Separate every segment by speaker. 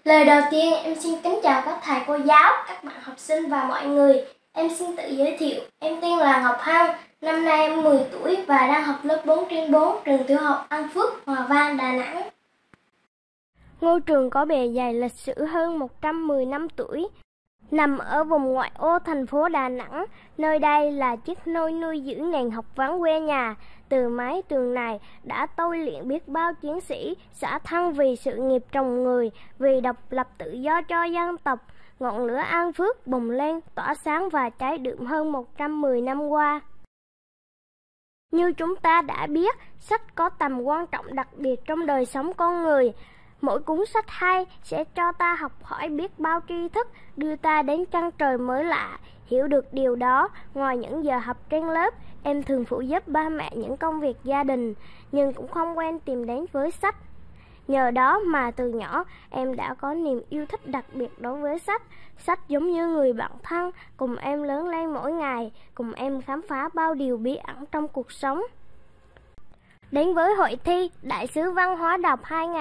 Speaker 1: Lời đầu tiên em xin kính chào các thầy cô giáo, các bạn học sinh và mọi người. Em xin tự giới thiệu, em tên là Ngọc Hân, năm nay em 10 tuổi và đang học lớp 4/4 trường tiểu học An Phước, Hòa Vang, Đà Nẵng. Ngôi trường có bề dày lịch sử hơn 110 năm tuổi, nằm ở vùng ngoại ô thành phố Đà Nẵng. Nơi đây là chiếc nôi nuôi dưỡng nền học vấn quê nhà. Từ mái trường này đã tôi luyện biết bao chiến sĩ xả thân vì sự nghiệp trồng người, vì độc lập tự do cho dân tộc. Ngọn lửa An Phước bùng lên, tỏa sáng và cháy đượm hơn 110 năm qua. Như chúng ta đã biết, sách có tầm quan trọng đặc biệt trong đời sống con người. Mỗi cuốn sách hay sẽ cho ta học hỏi biết bao tri thức, đưa ta đến chân trời mới lạ. Hiểu được điều đó, ngoài những giờ học trên lớp, em thường phụ giúp ba mẹ những công việc gia đình, nhưng cũng không quên tìm đến với sách. Nhờ đó mà từ nhỏ, em đã có niềm yêu thích đặc biệt đối với sách. Sách giống như người bạn thân, cùng em lớn lên mỗi ngày, cùng em khám phá bao điều bí ẩn trong cuộc sống. Đến với hội thi Đại sứ Văn hóa đọc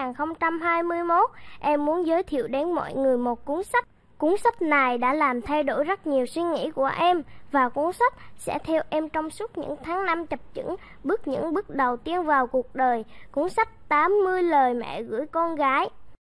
Speaker 1: 2021, em muốn giới thiệu đến mọi người một cuốn sách. Cuốn sách này đã làm thay đổi rất nhiều suy nghĩ của em, và cuốn sách sẽ theo em trong suốt những tháng năm chập chững, những bước đầu tiên vào cuộc đời. Cuốn sách 80 lời mẹ gửi con gái.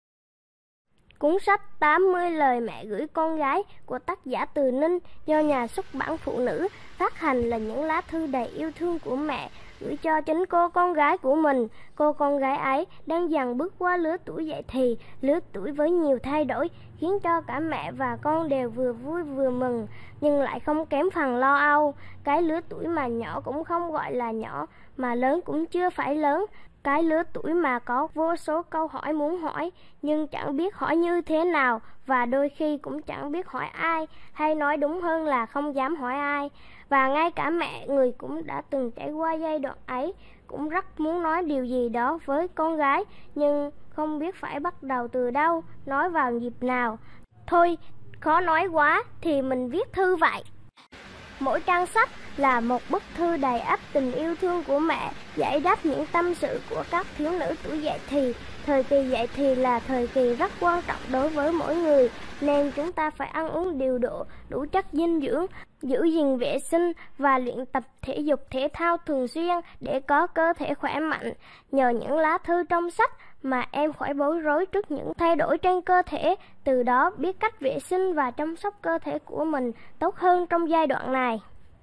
Speaker 1: Cuốn sách 80 lời mẹ gửi con gái của tác giả Từ Ninh do nhà xuất bản Phụ Nữ phát hành là những lá thư đầy yêu thương của mẹ gửi cho chính cô con gái của mình. Cô con gái ấy đang dần bước qua lứa tuổi dậy thì, lứa tuổi với nhiều thay đổi, khiến cho cả mẹ và con đều vừa vui vừa mừng, nhưng lại không kém phần lo âu. Cái lứa tuổi mà nhỏ cũng không gọi là nhỏ, mà lớn cũng chưa phải lớn. Cái lứa tuổi mà có vô số câu hỏi muốn hỏi, nhưng chẳng biết hỏi như thế nào, và đôi khi cũng chẳng biết hỏi ai, hay nói đúng hơn là không dám hỏi ai. Và ngay cả mẹ người cũng đã từng trải qua giai đoạn ấy, cũng rất muốn nói điều gì đó với con gái, nhưng không biết phải bắt đầu từ đâu, nói vào dịp nào. Thôi, khó nói quá thì mình viết thư vậy. Mỗi trang sách là một bức thư đầy ắp tình yêu thương của mẹ, giải đáp những tâm sự của các thiếu nữ tuổi dậy thì. Thời kỳ dậy thì là thời kỳ rất quan trọng đối với mỗi người, nên chúng ta phải ăn uống điều độ, đủ chất dinh dưỡng, giữ gìn vệ sinh và luyện tập thể dục thể thao thường xuyên để có cơ thể khỏe mạnh. Nhờ những lá thư trong sách mà em khỏi bối rối trước những thay đổi trên cơ thể, từ đó biết cách vệ sinh và chăm sóc cơ thể của mình tốt hơn trong giai đoạn này.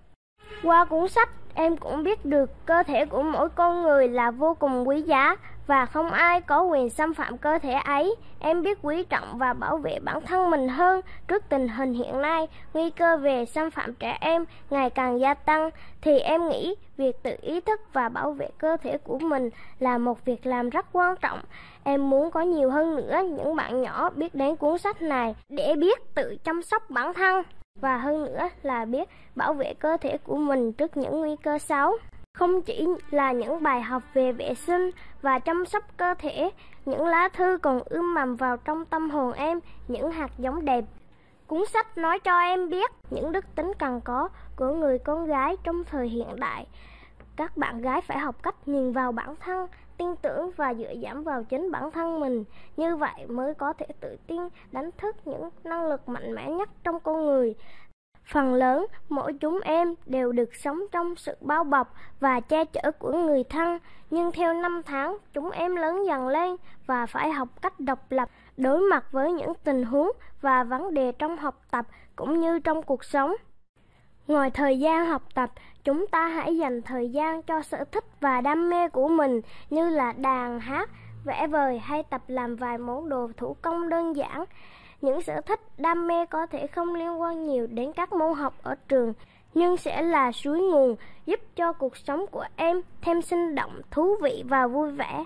Speaker 1: Qua cuốn sách, em cũng biết được cơ thể của mỗi con người là vô cùng quý giá và không ai có quyền xâm phạm cơ thể ấy. Em biết quý trọng và bảo vệ bản thân mình hơn. Trước tình hình hiện nay, nguy cơ về xâm phạm trẻ em ngày càng gia tăng, thì em nghĩ việc tự ý thức và bảo vệ cơ thể của mình là một việc làm rất quan trọng. Em muốn có nhiều hơn nữa những bạn nhỏ biết đến cuốn sách này để biết tự chăm sóc bản thân, và hơn nữa là biết bảo vệ cơ thể của mình trước những nguy cơ xấu. Không chỉ là những bài học về vệ sinh và chăm sóc cơ thể, những lá thư còn ươm mầm vào trong tâm hồn em những hạt giống đẹp. Cuốn sách nói cho em biết những đức tính cần có của người con gái trong thời hiện đại. Các bạn gái phải học cách nhìn vào bản thân, tin tưởng và dựa dẫm vào chính bản thân mình. Như vậy mới có thể tự tin đánh thức những năng lực mạnh mẽ nhất trong con người. Phần lớn, mỗi chúng em đều được sống trong sự bao bọc và che chở của người thân. Nhưng theo năm tháng, chúng em lớn dần lên và phải học cách độc lập, đối mặt với những tình huống và vấn đề trong học tập cũng như trong cuộc sống. Ngoài thời gian học tập, chúng ta hãy dành thời gian cho sở thích và đam mê của mình, như là đàn, hát, vẽ vời hay tập làm vài món đồ thủ công đơn giản. Những sở thích, đam mê có thể không liên quan nhiều đến các môn học ở trường, nhưng sẽ là suối nguồn giúp cho cuộc sống của em thêm sinh động, thú vị và vui vẻ.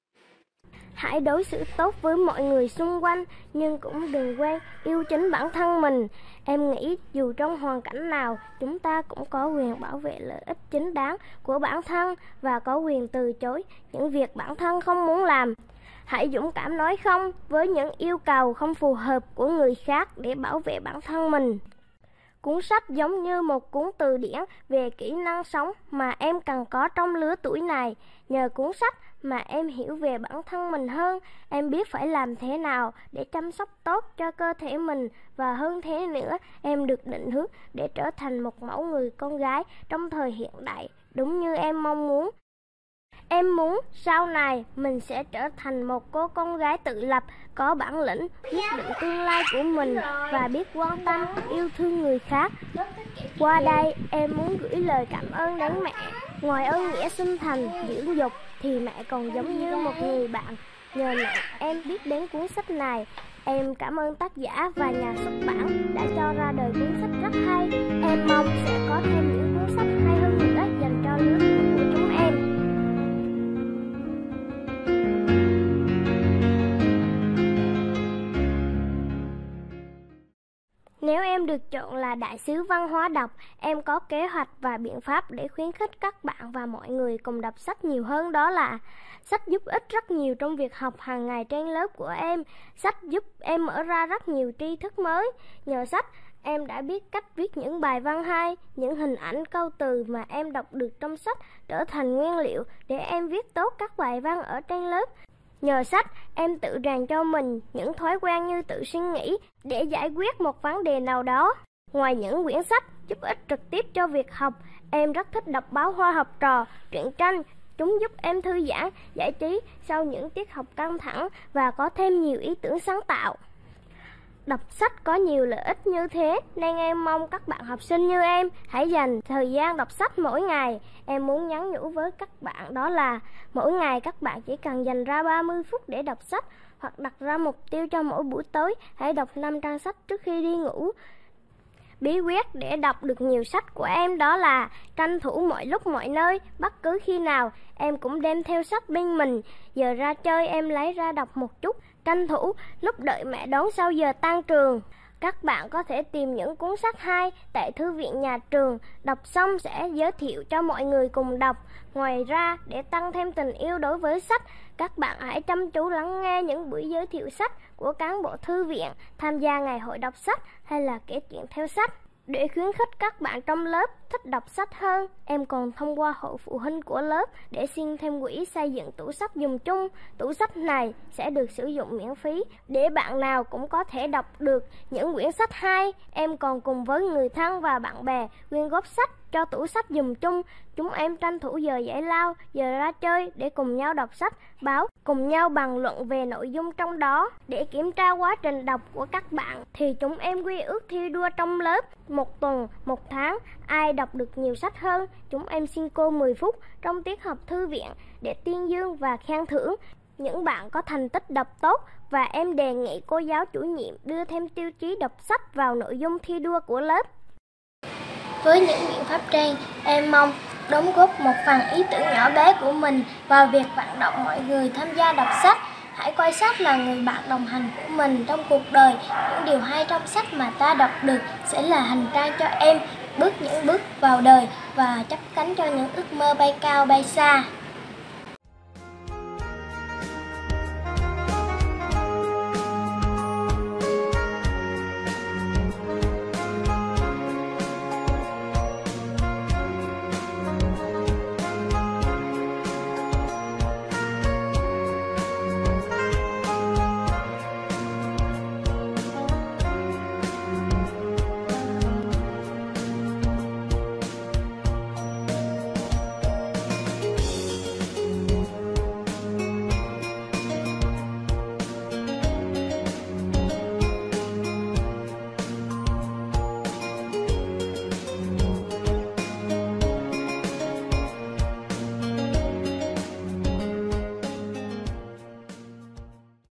Speaker 1: Hãy đối xử tốt với mọi người xung quanh, nhưng cũng đừng quên yêu chính bản thân mình. Em nghĩ dù trong hoàn cảnh nào, chúng ta cũng có quyền bảo vệ lợi ích chính đáng của bản thân và có quyền từ chối những việc bản thân không muốn làm. Hãy dũng cảm nói không với những yêu cầu không phù hợp của người khác để bảo vệ bản thân mình. Cuốn sách giống như một cuốn từ điển về kỹ năng sống mà em cần có trong lứa tuổi này. Nhờ cuốn sách mà em hiểu về bản thân mình hơn, em biết phải làm thế nào để chăm sóc tốt cho cơ thể mình, và hơn thế nữa, em được định hướng để trở thành một mẫu người con gái trong thời hiện đại, đúng như em mong muốn. Em muốn sau này mình sẽ trở thành một cô con gái tự lập, có bản lĩnh, quyết định tương lai của mình và biết quan tâm, yêu thương người khác. Qua đây, em muốn gửi lời cảm ơn đến mẹ. Ngoài ơn nghĩa sinh thành, dưỡng dục thì mẹ còn giống như một người bạn. Nhờ mẹ, em biết đến cuốn sách này. Em cảm ơn tác giả và nhà xuất bản đã cho ra đời cuốn sách rất hay. Em mong sẽ có thêm những cuốn sách hay hơn nữa dành cho lứa tuổi của chúng em. Nếu em được chọn là đại sứ văn hóa đọc, em có kế hoạch và biện pháp để khuyến khích các bạn và mọi người cùng đọc sách nhiều hơn, đó là sách giúp ích rất nhiều trong việc học hàng ngày trên lớp của em. Sách giúp em mở ra rất nhiều tri thức mới. Nhờ sách, em đã biết cách viết những bài văn hay, những hình ảnh câu từ mà em đọc được trong sách trở thành nguyên liệu để em viết tốt các bài văn ở trên lớp. Nhờ sách, em tự rèn cho mình những thói quen như tự suy nghĩ để giải quyết một vấn đề nào đó. Ngoài những quyển sách giúp ích trực tiếp cho việc học, em rất thích đọc báo Hoa Học Trò, truyện tranh. Chúng giúp em thư giãn, giải trí sau những tiết học căng thẳng và có thêm nhiều ý tưởng sáng tạo. Đọc sách có nhiều lợi ích như thế nên em mong các bạn học sinh như em hãy dành thời gian đọc sách mỗi ngày. Em muốn nhắn nhủ với các bạn đó là mỗi ngày các bạn chỉ cần dành ra 30 phút để đọc sách, hoặc đặt ra mục tiêu cho mỗi buổi tối hãy đọc 5 trang sách trước khi đi ngủ. Bí quyết để đọc được nhiều sách của em đó là tranh thủ mọi lúc mọi nơi, bất cứ khi nào em cũng đem theo sách bên mình. Giờ ra chơi em lấy ra đọc một chút, tranh thủ lúc đợi mẹ đón sau giờ tan trường. Các bạn có thể tìm những cuốn sách hay tại thư viện nhà trường, đọc xong sẽ giới thiệu cho mọi người cùng đọc. Ngoài ra, để tăng thêm tình yêu đối với sách, các bạn hãy chăm chú lắng nghe những buổi giới thiệu sách của cán bộ thư viện, tham gia ngày hội đọc sách hay là kể chuyện theo sách. Để khuyến khích các bạn trong lớp thích đọc sách hơn, em còn thông qua hội phụ huynh của lớp để xin thêm quỹ xây dựng tủ sách dùng chung. Tủ sách này sẽ được sử dụng miễn phí để bạn nào cũng có thể đọc được những quyển sách hay. Em còn cùng với người thân và bạn bè quyên góp sách cho tủ sách dùng chung. Chúng em tranh thủ giờ giải lao, giờ ra chơi để cùng nhau đọc sách, báo, cùng nhau bàn luận về nội dung trong đó. Để kiểm tra quá trình đọc của các bạn thì chúng em quy ước thi đua trong lớp. Một tuần, một tháng, ai đọc được nhiều sách hơn, chúng em xin cô 10 phút trong tiết học thư viện để tuyên dương và khen thưởng những bạn có thành tích đọc tốt, và em đề nghị cô giáo chủ nhiệm đưa thêm tiêu chí đọc sách vào nội dung thi đua của lớp. Với những biện pháp trên, em mong đóng góp một phần ý tưởng nhỏ bé của mình vào việc vận động mọi người tham gia đọc sách. Hãy coi sách là người bạn đồng hành của mình trong cuộc đời. Những điều hay trong sách mà ta đọc được sẽ là hành trang cho em bước những bước vào đời và chắp cánh cho những ước mơ bay cao bay xa.